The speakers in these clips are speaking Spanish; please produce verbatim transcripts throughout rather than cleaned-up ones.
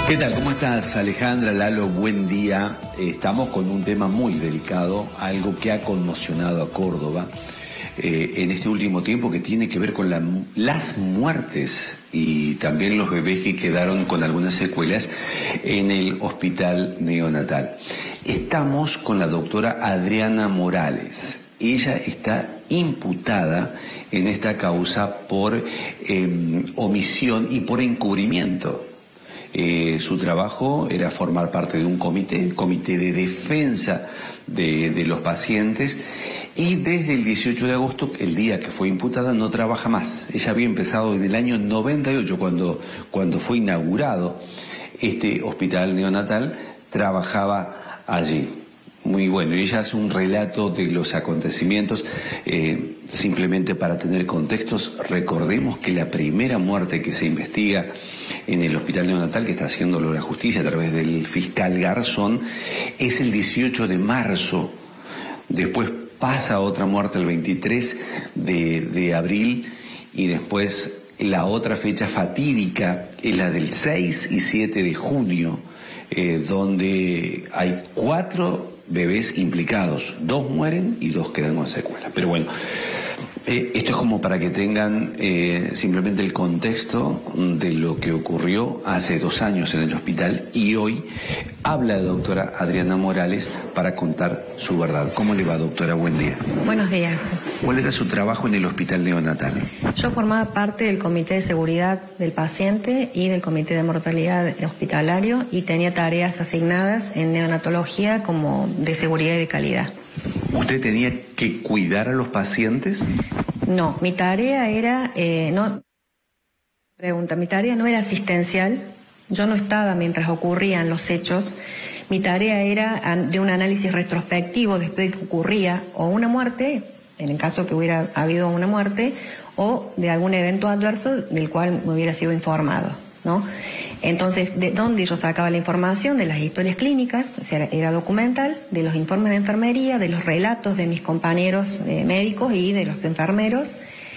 ¿Qué tal? ¿Cómo estás, Alejandra, Lalo? Buen día. Estamos con un tema muy delicado, algo que ha conmocionado a Córdoba eh, en este último tiempo, que tiene que ver con la, las muertes y también los bebés que quedaron con algunas secuelas en el hospital neonatal. Estamos con la doctora Adriana Morales. Ella está imputada en esta causa por eh, omisión y por encubrimiento. Eh, su trabajo era formar parte de un comité, comité de defensa de, de los pacientes, y desde el dieciocho de agosto, el día que fue imputada, no trabaja más. Ella había empezado en el año noventa y ocho, cuando, cuando fue inaugurado este hospital neonatal, trabajaba allí. Muy bueno, y ella hace un relato de los acontecimientos. Eh, simplemente para tener contextos, recordemos que la primera muerte que se investiga en el hospital neonatal, que está haciéndolo la justicia a través del fiscal Garzón, es el dieciocho de marzo. Después pasa otra muerte el veintitrés de abril, y después la otra fecha fatídica es la del seis y siete de junio, eh, donde hay cuatro bebés implicados, dos mueren y dos quedan con secuelas. Pero bueno, eh, esto es como para que tengan eh, simplemente el contexto de lo que ocurrió hace dos años en el hospital, y hoy habla la doctora Adriana Morales para contar su verdad. ¿Cómo le va, doctora? Buen día. Buenos días. ¿Cuál era su trabajo en el hospital neonatal? Yo formaba parte del comité de seguridad del paciente y del comité de mortalidad hospitalario, y tenía tareas asignadas en neonatología como de seguridad y de calidad. ¿Usted tenía que cuidar a los pacientes? No, mi tarea era, eh, no, pregunta, mi tarea no era asistencial. Yo no estaba mientras ocurrían los hechos. Mi tarea era de un análisis retrospectivo después de que ocurría o una muerte, en el caso que hubiera habido una muerte, o de algún evento adverso del cual me hubiera sido informado, ¿no? Entonces, ¿de dónde yo sacaba la información? De las historias clínicas, o sea, era documental, de los informes de enfermería, de los relatos de mis compañeros eh, médicos y de los enfermeros.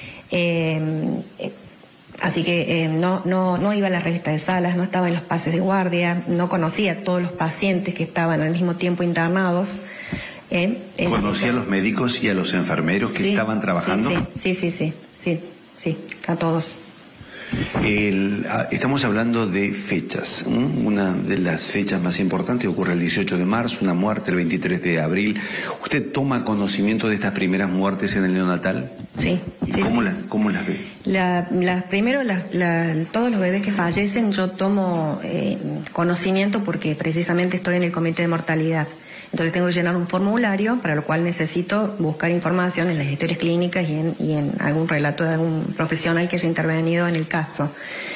Eh, eh, así que eh, no, no, no iba a la revista de salas, no estaba en los pases de guardia, no conocía a todos los pacientes que estaban al mismo tiempo internados. Eh, ¿Conocía a los médicos y a los enfermeros que sí, estaban trabajando? Sí, sí, sí, sí, sí, sí, a todos. El, estamos hablando de fechas. ¿eh? Una de las fechas más importantes ocurre el dieciocho de marzo, una muerte el veintitrés de abril. ¿Usted toma conocimiento de estas primeras muertes en el neonatal? Sí. sí ¿Cómo, sí. La, ¿Cómo las ve? La, las, primero, la, la, todos los bebés que fallecen, yo tomo eh, conocimiento porque precisamente estoy en el comité de mortalidad. Entonces tengo que llenar un formulario, para lo cual necesito buscar información en las historias clínicas y en, y en algún relato de algún profesional que haya intervenido en el caso.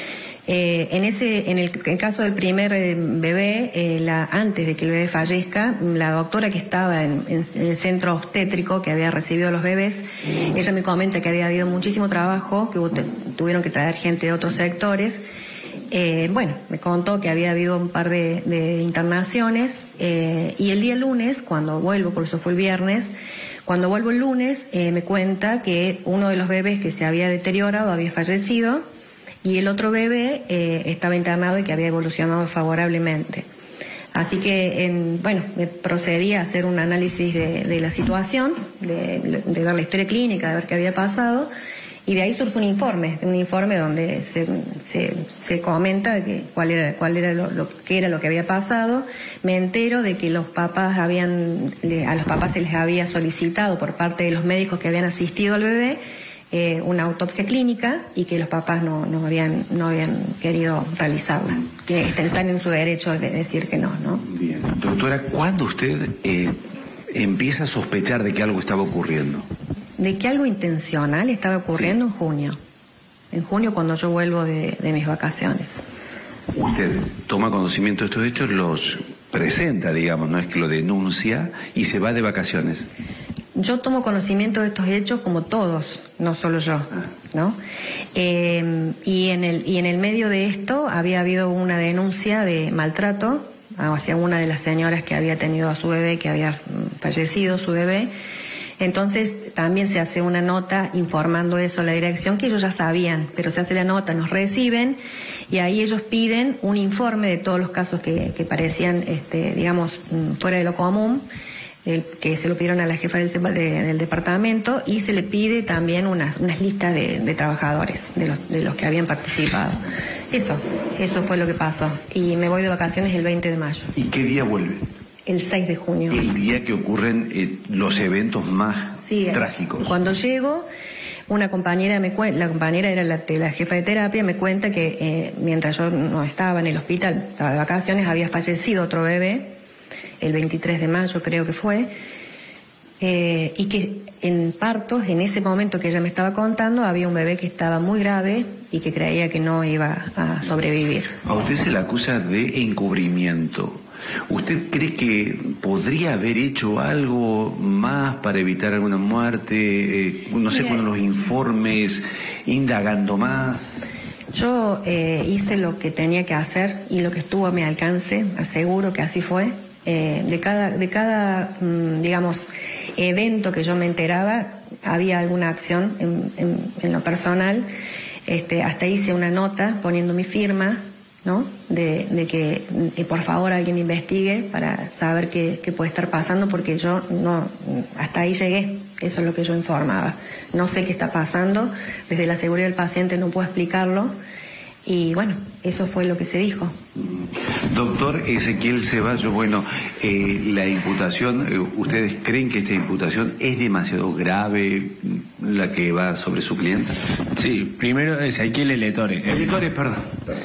Eh, en ese, en el, en el caso del primer eh, bebé, eh, la, antes de que el bebé fallezca, la doctora que estaba en, en, en el centro obstétrico que había recibido a los bebés, ella me comenta que había habido muchísimo trabajo, que hubo, tuvieron que traer gente de otros sectores. Eh, bueno, me contó que había habido un par de, de internaciones, eh, y el día lunes, cuando vuelvo, por eso fue el viernes, cuando vuelvo el lunes, eh, me cuenta que uno de los bebés que se había deteriorado había fallecido, y el otro bebé eh, estaba internado y que había evolucionado favorablemente. Así que, en, bueno, me procedí a hacer un análisis de, de la situación, de, de ver la historia clínica, de ver qué había pasado. Y de ahí surge un informe, un informe donde se, se, se comenta que cuál era, cuál era lo, lo que era lo que había pasado. Me entero de que los papás habían, a los papás se les había solicitado por parte de los médicos que habían asistido al bebé eh, una autopsia clínica, y que los papás no, no habían, no habían querido realizarla. Que están en su derecho de decir que no, ¿no? Bien. Doctora, ¿cuándo usted eh, empieza a sospechar de que algo estaba ocurriendo? De que algo intencional estaba ocurriendo, sí, en junio. En junio, cuando yo vuelvo de, de mis vacaciones. Usted toma conocimiento de estos hechos, los presenta, digamos, no es que lo denuncia, y se va de vacaciones. Yo tomo conocimiento de estos hechos como todos, no solo yo, ah. ¿no? Eh, y en el y en el medio de esto había habido una denuncia de maltrato hacia una de las señoras que había tenido a su bebé, que había fallecido su bebé. Entonces también se hace una nota informando eso a la dirección, que ellos ya sabían, pero se hace la nota, nos reciben y ahí ellos piden un informe de todos los casos que, que parecían, este, digamos, fuera de lo común, el, que se lo pidieron a la jefa del, de, del departamento, y se le pide también unas, unas listas de, de trabajadores, de los, de los que habían participado. Eso, eso fue lo que pasó. Y me voy de vacaciones el veinte de mayo. ¿Y qué día vuelve? El seis de junio. El día que ocurren eh, los eventos más sí, trágicos. Cuando llego, una compañera me cuenta, la compañera era la, la jefa de terapia, me cuenta que eh, mientras yo no estaba en el hospital, estaba de vacaciones, había fallecido otro bebé, el veintitrés de mayo creo que fue, eh, y que en partos, en ese momento que ella me estaba contando, había un bebé que estaba muy grave y que creía que no iba a sobrevivir. A usted se le acusa de encubrimiento. ¿Usted cree que podría haber hecho algo más para evitar alguna muerte? Eh, no sé, con los informes, indagando más. Yo eh, hice lo que tenía que hacer y lo que estuvo a mi alcance, aseguro que así fue. Eh, de cada, de cada mm, digamos, evento que yo me enteraba, había alguna acción en, en, en lo personal. Este, hasta hice una nota poniendo mi firma, ¿no? De, de que eh, por favor alguien investigue para saber qué, qué puede estar pasando, porque yo no, hasta ahí llegué, eso es lo que yo informaba. No sé qué está pasando, desde la seguridad del paciente no puedo explicarlo, y bueno, eso fue lo que se dijo. Doctor Ezequiel Ceballos, bueno, eh, la imputación, eh, ¿ustedes creen que esta imputación es demasiado grave, la que va sobre su cliente? Sí, primero Ezequiel Eletore. Eletore, perdón.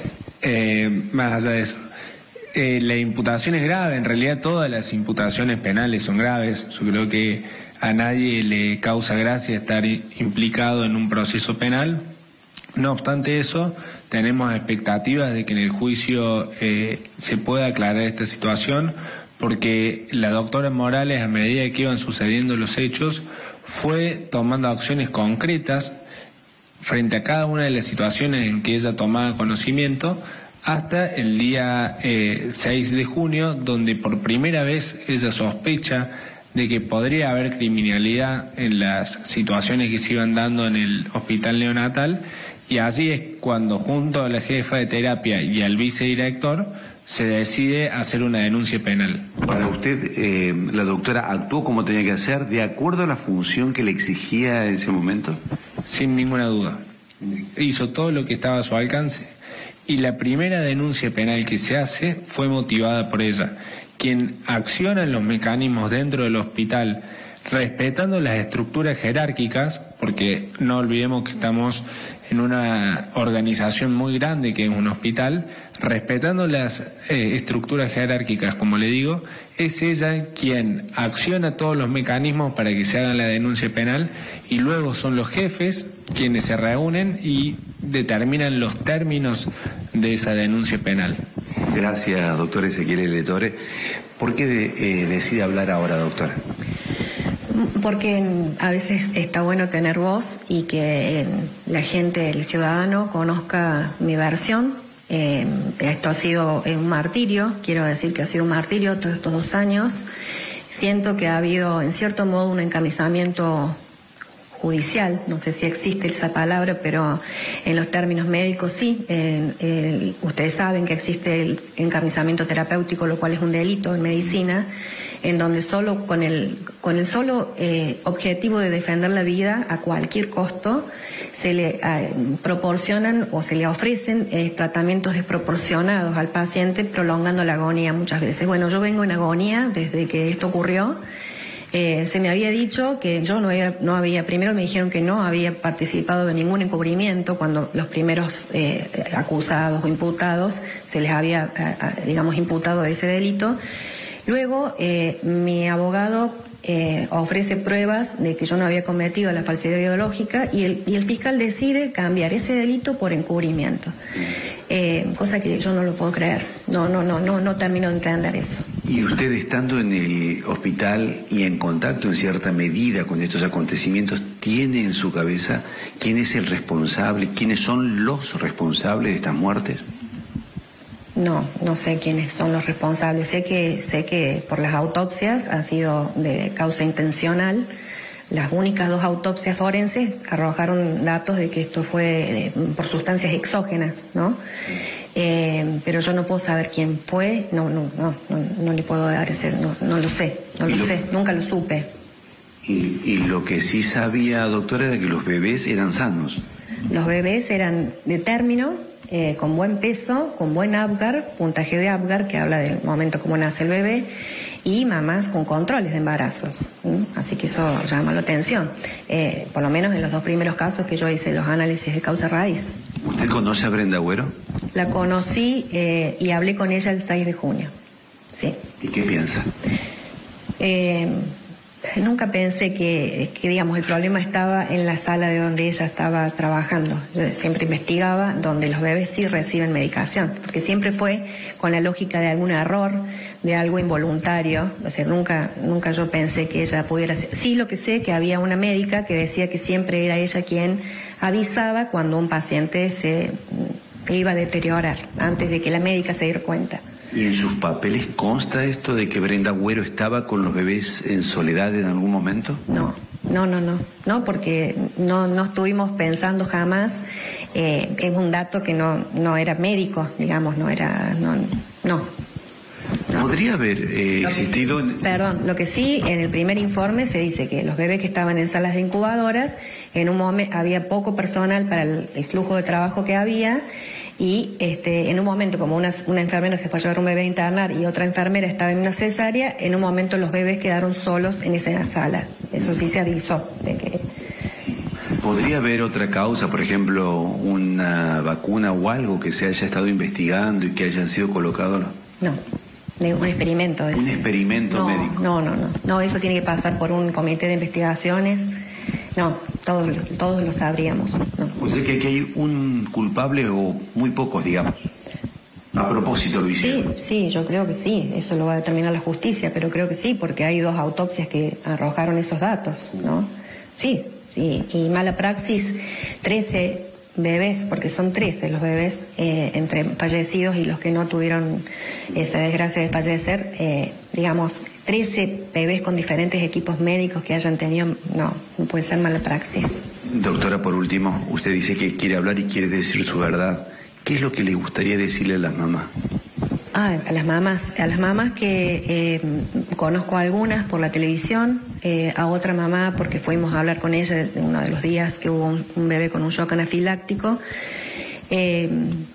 Eh, más allá de eso, eh, la imputación es grave, en realidad todas las imputaciones penales son graves. Yo creo que a nadie le causa gracia estar implicado en un proceso penal. No obstante eso, tenemos expectativas de que en el juicio eh, se pueda aclarar esta situación, porque la doctora Morales, a medida que iban sucediendo los hechos, fue tomando acciones concretas frente a cada una de las situaciones en que ella tomaba conocimiento, hasta el día eh, seis de junio, donde por primera vez ella sospecha de que podría haber criminalidad en las situaciones que se iban dando en el hospital neonatal, y allí es cuando, junto a la jefa de terapia y al vicedirector, se decide hacer una denuncia penal. Para usted, eh, la doctora actuó como tenía que hacer, de acuerdo a la función que le exigía en ese momento. Sin ninguna duda. Hizo todo lo que estaba a su alcance. Y la primera denuncia penal que se hace fue motivada por ella, quien acciona los mecanismos dentro del hospital, respetando las estructuras jerárquicas, porque no olvidemos que estamos en una organización muy grande que es un hospital, respetando las eh, estructuras jerárquicas, como le digo, es ella quien acciona todos los mecanismos para que se haga la denuncia penal, y luego son los jefes quienes se reúnen y determinan los términos de esa denuncia penal. Gracias, doctor Ezequiel Eletore. ¿Por qué de, eh, decide hablar ahora, doctora? Porque a veces está bueno tener voz y que la gente, el ciudadano, conozca mi versión. Eh, esto ha sido un martirio, quiero decir que ha sido un martirio todos estos dos años. Siento que ha habido, en cierto modo, un encarnizamiento judicial, no sé si existe esa palabra, pero en los términos médicos sí. Eh, eh, ustedes saben que existe el encarnizamiento terapéutico, lo cual es un delito en medicina, en donde solo con el con el solo eh, objetivo de defender la vida a cualquier costo se le eh, proporcionan o se le ofrecen eh, tratamientos desproporcionados al paciente, prolongando la agonía muchas veces. Bueno, yo vengo en agonía desde que esto ocurrió. Eh, se me había dicho que yo no había, no había, primero me dijeron que no había participado de ningún encubrimiento cuando los primeros eh, acusados o imputados se les había, eh, digamos, imputado de ese delito. Luego, eh, mi abogado eh, ofrece pruebas de que yo no había cometido la falsedad ideológica, y el, y el fiscal decide cambiar ese delito por encubrimiento. Eh, cosa que yo no lo puedo creer. No, no, no, no, no termino de entender eso. Y usted, estando en el hospital y en contacto en cierta medida con estos acontecimientos, ¿tiene en su cabeza quién es el responsable, quiénes son los responsables de estas muertes? No, no sé quiénes son los responsables. Sé que, sé que por las autopsias ha sido de causa intencional. Las únicas dos autopsias forenses arrojaron datos de que esto fue de, por sustancias exógenas, ¿no? Eh, pero yo no puedo saber quién fue, no, no, no, no, no le puedo dar ese, no, no lo sé, no lo, lo sé, nunca lo supe. Y, y lo que sí sabía, doctora, era que los bebés eran sanos. Los bebés eran de término, eh, con buen peso, con buen Apgar, puntaje de Apgar, que habla del momento como nace el bebé, y mamás con controles de embarazos. ¿Mm? Así que eso llama la atención. Eh, por lo menos en los dos primeros casos que yo hice los análisis de causa raíz. ¿Usted conoce a Brenda Agüero? La conocí eh, y hablé con ella el seis de junio. Sí. ¿Y qué piensa? Eh, nunca pensé que, que, digamos, el problema estaba en la sala de donde ella estaba trabajando. Yo siempre investigaba donde los bebés sí reciben medicación, porque siempre fue con la lógica de algún error, de algo involuntario. O sea, nunca, nunca yo pensé que ella pudiera... Sí, lo que sé que había una médica que decía que siempre era ella quien avisaba cuando un paciente se iba a deteriorar, antes de que la médica se diera cuenta. ¿Y en sus papeles consta esto de que Brenda Agüero estaba con los bebés en soledad en algún momento? No, no, no, no, no, porque no, no estuvimos pensando jamás, eh, es un dato que no, no era médico, digamos, no era, no, no. no. ¿Podría haber eh, existido...? Sí, perdón, lo que sí, en el primer informe se dice que los bebés que estaban en salas de incubadoras, en un momento había poco personal para el, el flujo de trabajo que había, y este, en un momento, como una, una enfermera se fue a llevar un bebé a internar y otra enfermera estaba en una cesárea, en un momento los bebés quedaron solos en esa sala. Eso sí se avisó de que... ¿Podría haber otra causa, por ejemplo, una vacuna o algo que se haya estado investigando y que hayan sido colocados? No, un experimento. De un experimento no, médico. No, no, no, no, eso tiene que pasar por un comité de investigaciones. No, todos, todos lo sabríamos. No. O sea que aquí hay un culpable o muy pocos, digamos. A propósito lo hicieron. Sí, sí, yo creo que sí, eso lo va a determinar la justicia, pero creo que sí, porque hay dos autopsias que arrojaron esos datos, ¿no? Sí, y, y mala praxis, trece bebés, porque son trece los bebés, eh, entre fallecidos y los que no tuvieron esa desgracia de fallecer, eh, digamos, trece bebés con diferentes equipos médicos que hayan tenido, no, no puede ser mala praxis. Doctora, por último, usted dice que quiere hablar y quiere decir su verdad. ¿Qué es lo que le gustaría decirle a las mamás? Ah, a las mamás, a las mamás que eh, conozco algunas por la televisión, eh, a otra mamá porque fuimos a hablar con ella en uno de los días que hubo un, un bebé con un shock anafiláctico, eh,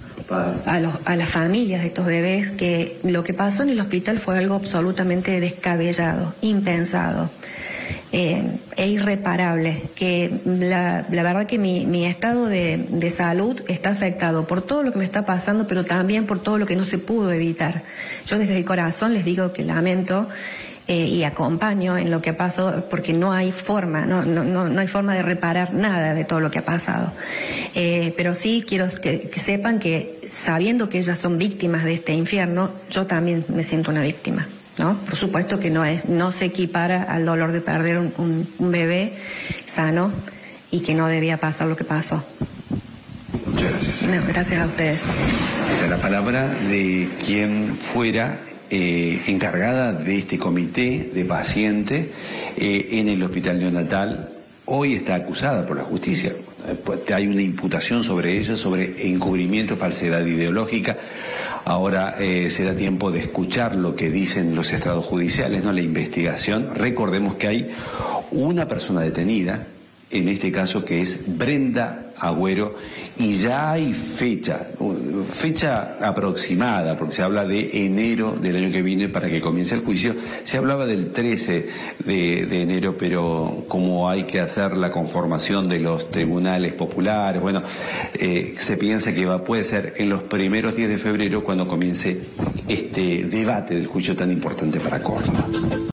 a, los, a las familias de estos bebés, que lo que pasó en el hospital fue algo absolutamente descabellado, impensado. Eh, e irreparable, que la, la verdad que mi, mi estado de, de salud está afectado por todo lo que me está pasando, pero también por todo lo que no se pudo evitar. Yo desde el corazón les digo que lamento eh, y acompaño en lo que ha pasado, porque no hay forma, no, no, no, no hay forma de reparar nada de todo lo que ha pasado. Eh, pero sí quiero que, que sepan que, sabiendo que ellas son víctimas de este infierno, yo también me siento una víctima. ¿No? Por supuesto que no es, no se equipara al dolor de perder un, un, un bebé sano y que no debía pasar lo que pasó. Muchas gracias. No, gracias a ustedes. Era la palabra de quien fuera eh, encargada de este comité de pacientes eh, en el hospital neonatal. Hoy está acusada por la justicia. Hay una imputación sobre ella, sobre encubrimiento, falsedad ideológica. Ahora eh, será tiempo de escuchar lo que dicen los estrados judiciales, no la investigación. Recordemos que hay una persona detenida, en este caso que es Brenda Agüero, y ya hay fecha, fecha aproximada, porque se habla de enero del año que viene para que comience el juicio. Se hablaba del trece de, de enero, pero como hay que hacer la conformación de los tribunales populares, bueno, eh, se piensa que va, puede ser en los primeros días de febrero cuando comience este debate del juicio tan importante para Córdoba.